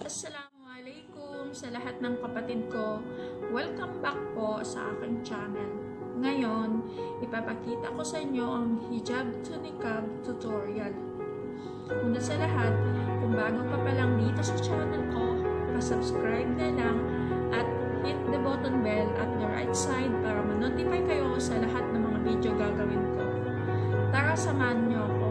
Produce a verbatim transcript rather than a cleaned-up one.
Assalamualaikum sa lahat ng kapatid ko. Welcome back po sa aking channel. Ngayon, ipapakita ko sa inyo ang hijab to niqab tutorial. Una sa lahat, kung bago ka pa lang dito sa channel ko, pa-subscribe na lang at hit the button bell at the right side para ma-notify kayo sa lahat ng mga video gagawin ko. Tara, samahan niyo ako.